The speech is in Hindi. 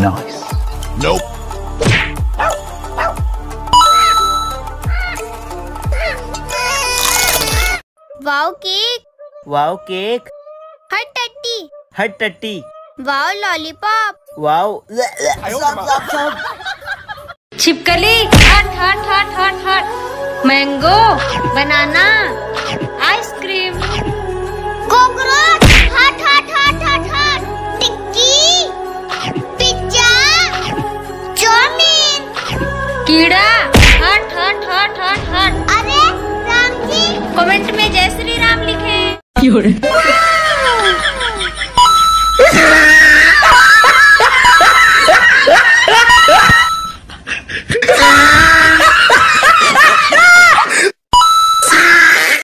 Nice. Nope. Wow cake. Wow cake. हट टट्टी। हट टट्टी। Wow lollipop. वाव। छिपकली। हट हट हट हट हट। मैंगो। बनाना। आइसक्रीम। कॉकरोच। हट हट हट हट हट। टिक्की। पिज्जा। चाउमीन। कीड़ा। हट हट हट हट हट। अरे राम जी। कमेंट में जय श्री राम लिखें।